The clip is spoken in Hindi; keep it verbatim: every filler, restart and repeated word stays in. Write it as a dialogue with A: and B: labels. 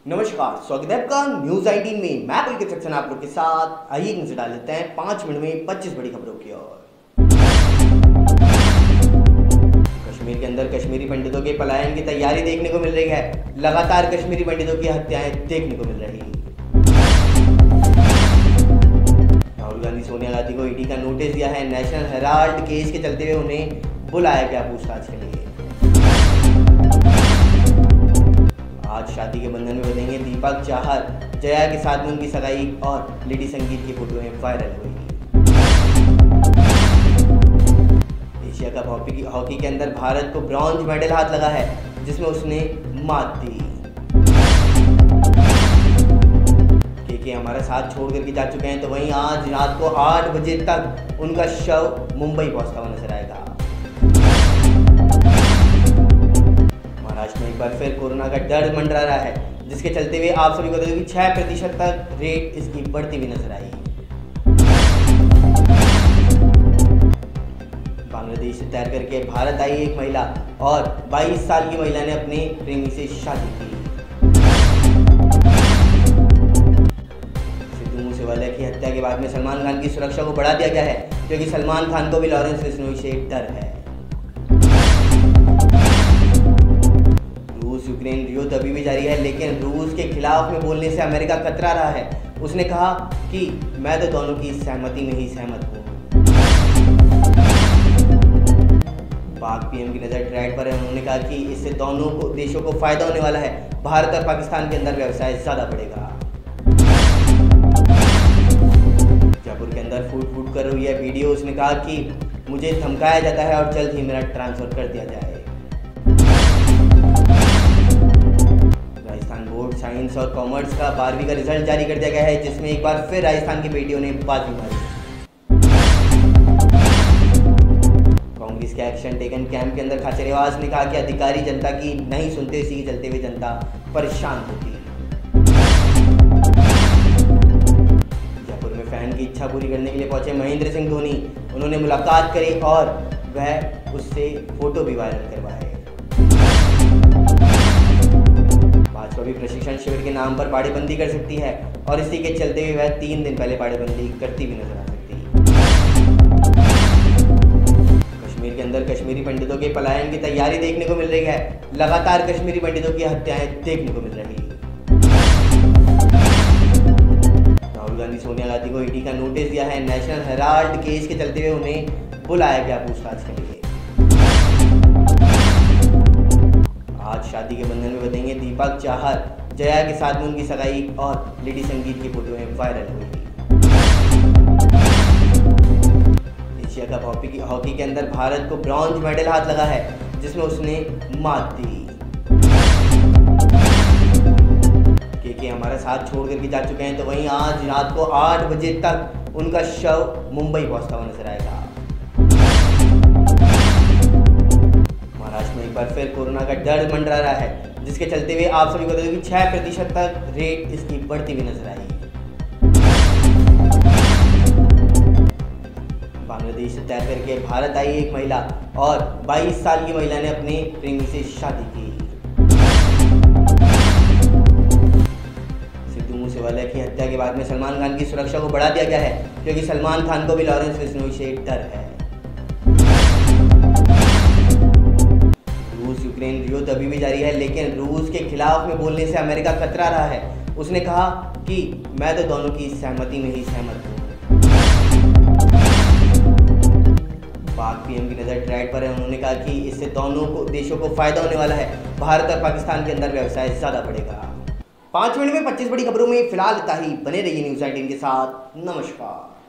A: नमस्कार, स्वागत है आपका न्यूज अठारह में। मैं पुलकित सक्सेना आप लोग के साथ। आइए नजर डाल लेते हैं पांच मिनट में पच्चीस बड़ी खबरों की ओर। कश्मीर के अंदर कश्मीरी पंडितों के पलायन की तैयारी देखने को मिल रही है। लगातार कश्मीरी पंडितों की हत्याएं देखने को मिल रही है। राहुल गांधी सोनिया गांधी को ईडी का नोटिस दिया है। नेशनल हेराल्ड केस के चलते हुए उन्हें बुलाया गया पूछताछ के लिए। आज शादी के बंधन में बंधेंगे दीपक चाहर। जया के साथ में उनकी सगाई और लेडी संगीत की फोटोएं वायरल हुई। एशिया कप हॉकी हॉकी के अंदर भारत को ब्रॉन्ज मेडल हाथ लगा है, जिसमें उसने मात दी। के हमारा साथ छोड़ करके जा चुके हैं, तो वहीं आज रात को आठ बजे तक उनका शव मुंबई पहुंचता हुआ नजर आएगा। महाराष्ट्र में एक बार फिर कोरोना का डर मंडरा रहा है, जिसके चलते हुए आप सभी को बता दूं कि छह प्रतिशत तक रेट इसकी बढ़ती हुई नजर आई। बांग्लादेश से तैर करके भारत आई एक महिला और बाईस साल की महिला ने अपने प्रेमी से शादी की। सिद्धू मूसेवाला की हत्या के बाद में सलमान खान की सुरक्षा को बढ़ा दिया गया है, क्योंकि सलमान खान को भी लॉरेंस बिश्नोई से डर है। रूस यूक्रेन युद्ध अभी भी जारी है, लेकिन रूस के खिलाफ में बोलने से अमेरिका कतरा रहा है। उसने कहा कि मैं तो दोनों की सहमति में ही सहमत हूँ। पाक पीएम की नज़र ट्रेड पर है। उन्होंने कहा कि इससे दोनों को देशों को फायदा होने वाला है। भारत और पाकिस्तान के अंदर व्यवसाय ज़्यादा बढ़ेगा। जयपुर के अंदर फूट फूट कर हुई है वीडियो। उसने कहा कि मुझे धमकाया जाता है और जल्द ही मेरा ट्रांसफर कर दिया जाए। राजस्थान बोर्ड साइंस और कॉमर्स का बारहवीं का रिजल्ट जारी कर दिया गया है, जिसमें एक बार फिर राजस्थान की बेटियों ने बाजी मारी। कांग्रेस के एक्शन टेकन कैंप के अंदर खाचरियावास ने कहा कि अधिकारी जनता की नहीं सुनते, इसी के चलते हुए जनता परेशान होती है। जयपुर में फैन की इच्छा पूरी करने के लिए पहुंचे महेंद्र सिंह धोनी। उन्होंने मुलाकात करी और वह उससे फोटो भी वायरल करवाए। भाजपा भी प्रशिक्षण शिविर के नाम पर बाड़ेबंदी कर सकती है, और इसी के चलते हुए वह तीन दिन पहले बाड़ेबंदी करती भी नजर आ सकती है। कश्मीर के अंदर कश्मीरी पंडितों के पलायन की तैयारी देखने को मिल रही है। लगातार कश्मीरी पंडितों की हत्याएं देखने को मिल रही है। राहुल गांधी सोनिया गांधी को ईडी का नोटिस दिया है। नेशनल हेराल्ड केस के चलते हुए उन्हें बुलाया गया पूछताछ के लिए। आज शादी के बंधन में बंधेंगे दीपक चाहर। जया के साथ में उनकी सगाई और लेडी संगीत की फोटोएं वायरल हुई। एशिया कप हॉकी हॉकी के अंदर भारत को ब्रॉन्ज मेडल हाथ लगा है, जिसमें उसने मात दी। के हमारा साथ छोड़ करके जा चुके हैं, तो वहीं आज रात को आठ बजे तक उनका शव मुंबई पहुंचता हुआ नजर आएगा। महाराष्ट्र में एक बार फिर कोरोना का डर मंडरा रहा है, जिसके चलते हुए आप सभी को बता दूं कि छह प्रतिशत तक रेट इसकी बढ़ती हुई नजर आई। बांग्लादेश से तैर करके भारत आई एक महिला और बाईस साल की महिला ने अपने प्रेमी से शादी की। सिद्धू मूसेवाला की हत्या के बाद में सलमान खान की सुरक्षा को बढ़ा दिया गया है, क्योंकि सलमान खान को भी लॉरेंस बिश्नोई से डर है। रूस यूक्रेन युद्ध अभी भी जारी है, लेकिन रूस के खिलाफ में बोलने से अमेरिका कतरा रहा है। उसने कहा कि मैं तो दोनों की सहमति में ही सहमत हूँ। पाक पीएम की नज़र ट्रेड पर है। उन्होंने कहा कि इससे दोनों को देशों को फायदा होने वाला है। भारत और पाकिस्तान के अंदर व्यवसाय ज़्यादा बढ़ेगा। पाँच मिनट में पच्चीस बड़ी खबरों में फिलहाल इतना ही। बने रहिए न्यूज़ अठारह के साथ। नमस्कार।